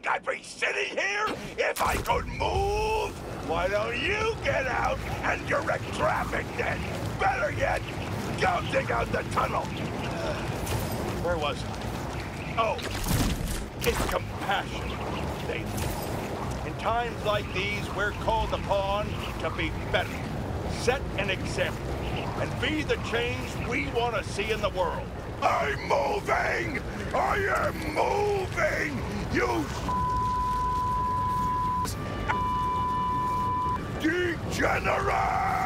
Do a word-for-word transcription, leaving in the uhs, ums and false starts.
I'd be sitting here if I could move? Why don't you get out and direct traffic then? Better yet, go dig out the tunnel. Uh, where was I? Oh, it's compassion, Nathan. In times like these, we're called upon to be better. Set an example and be the change we want to see in the world. I'm moving! I am moving! You degenerate!